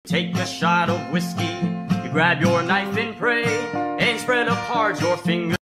Take a shot of whiskey, you grab your knife and pray, and spread apart your fingers.